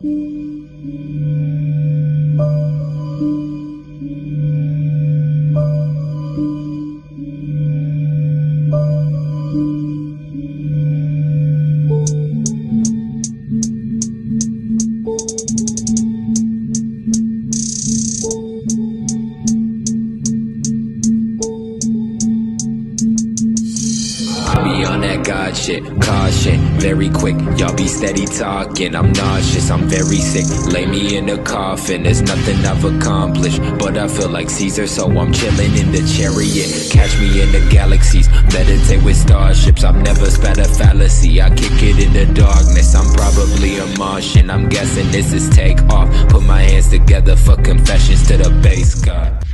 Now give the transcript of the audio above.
On that God shit, caution, very quick, y'all be steady talking, I'm nauseous, I'm very sick, lay me in a coffin, there's nothing I've accomplished, but I feel like Caesar, so I'm chilling in the chariot, catch me in the galaxies, meditate with starships, I've never spat a fallacy, I kick it in the darkness, I'm probably a Martian, I'm guessing this is take off, put my hands together for confessions to the base god.